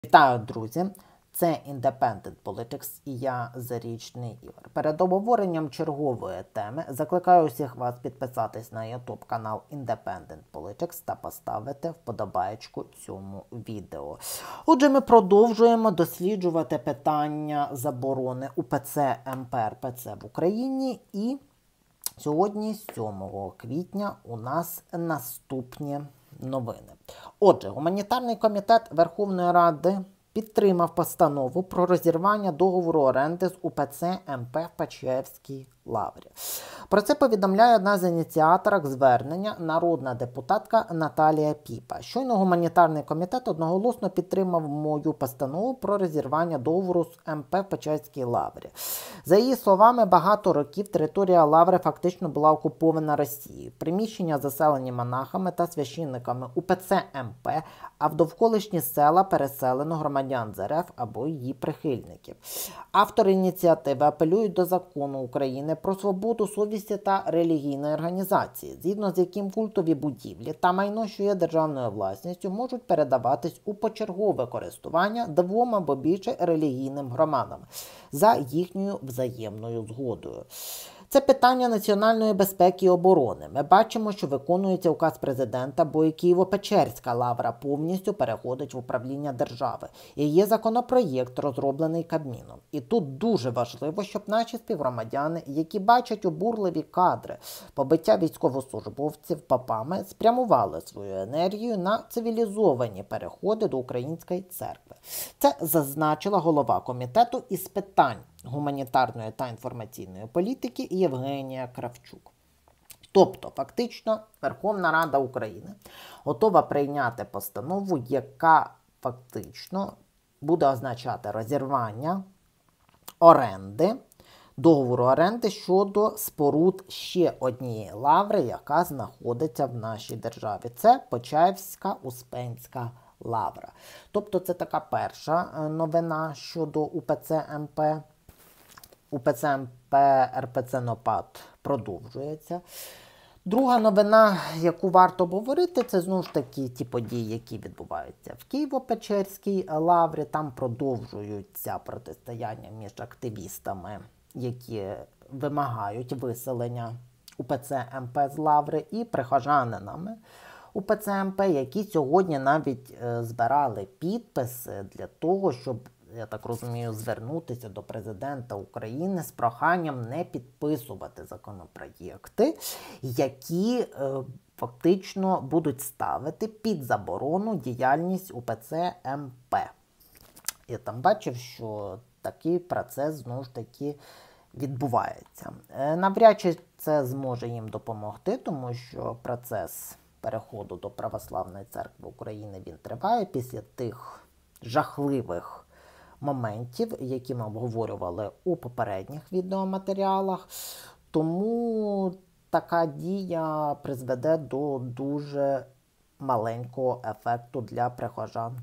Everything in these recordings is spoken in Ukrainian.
Вітаю, друзі! Це Independent Politics і я, Зарічний Ігор. Перед обговоренням чергової теми закликаю усіх вас підписатись на YouTube канал Independent Politics та поставити вподобаєчку цьому відео. Отже, ми продовжуємо досліджувати питання заборони УПЦ МП РПЦ в Україні, і сьогодні, 7 квітня, у нас наступні новини. Отже, Гуманітарний комітет Верховної Ради підтримав постанову про розірвання договору оренди з УПЦ МП в Почаївській лаврі. Про це повідомляє одна з ініціаторок звернення, народна депутатка Наталія Піпа. Щойно Гуманітарний комітет одноголосно підтримав мою постанову про розірвання договору з МП в Почаївській лаврі. За її словами, багато років територія лаври фактично була окупована Росією. Приміщення заселені монахами та священниками УПЦ МП, а в довколишні села переселено громадян з РФ або її прихильників. Автори ініціативи апелюють до закону України про свободу совісті та релігійної організації, згідно з яким культові будівлі та майно, що є державною власністю, можуть передаватись у почергове користування двом або більше релігійним громадам за їхньою взаємною згодою. Це питання національної безпеки і оборони. Ми бачимо, що виконується указ президента, бо і Києво-Печерська лавра повністю переходить в управління держави. І є законопроєкт, розроблений Кабміном. І тут дуже важливо, щоб наші співгромадяни, які бачать обурливі кадри побиття військовослужбовців попами, спрямували свою енергію на цивілізовані переходи до Української церкви. Це зазначила голова комітету із питань гуманітарної та інформаційної політики Євгенія Кравчук. Тобто, фактично, Верховна Рада України готова прийняти постанову, яка фактично буде означати розірвання оренди, договору оренди щодо споруд ще однієї лаври, яка знаходиться в нашій державі. Це Почаївська Успенська лавра. Тобто це така перша новина щодо УПЦ МП. УПЦ МП РПЦ НОПАД продовжується. Друга новина, яку варто обговорити, це знову ж таки ті події, які відбуваються в Києво-Печерській лаврі. Там продовжуються протистояння між активістами, які вимагають виселення УПЦ МП з лаври, і прихожанинами УПЦ МП, які сьогодні навіть збирали підписи для того, щоб, я так розумію, звернутися до президента України з проханням не підписувати законопроєкти, які фактично будуть ставити під заборону діяльність УПЦ МП. Я там бачив, що такий процес, знову ж таки, відбувається. Навряд чи це зможе їм допомогти, тому що процес переходу до Православної церкви України, він триває після тих жахливих моментів, які ми обговорювали у попередніх відеоматеріалах. Тому така дія призведе до дуже маленького ефекту для прихожан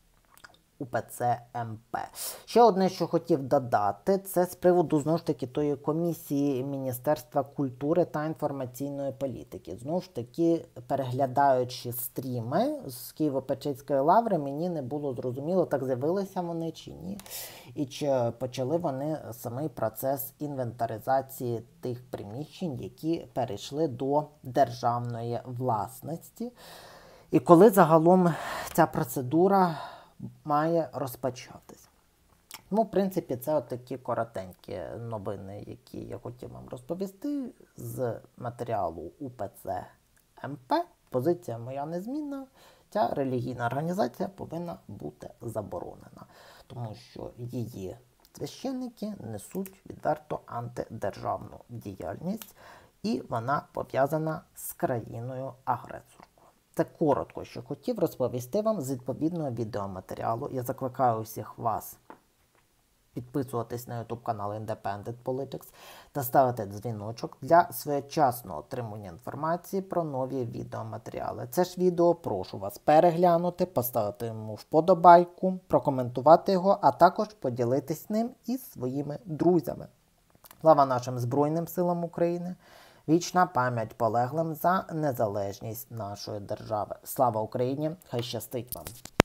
УПЦ МП. Ще одне, що хотів додати, це з приводу, знову ж таки, тої комісії Міністерства культури та інформаційної політики. Знову ж таки, переглядаючи стріми з Києво-Печерської лаври, мені не було зрозуміло, так з'явилися вони чи ні, і чи почали вони самий процес інвентаризації тих приміщень, які перейшли до державної власності. І коли загалом ця процедура має розпочатись. Ну, в принципі, це такі коротенькі новини, які я хотів вам розповісти з матеріалу УПЦ МП. Позиція моя незмінна. Ця релігійна організація повинна бути заборонена, тому що її священники несуть відверто антидержавну діяльність, і вона пов'язана з країною-агресором. Це коротко, що хотів розповісти вам з відповідного відеоматеріалу. Я закликаю усіх вас підписуватись на YouTube канал Independent Politics та ставити дзвіночок для своєчасного отримання інформації про нові відеоматеріали. Це ж відео прошу вас переглянути, поставити йому вподобайку, прокоментувати його, а також поділитись ним із своїми друзями. Слава нашим Збройним силам України! Вічна пам'ять полеглим за незалежність нашої держави. Слава Україні! Хай щастить вам!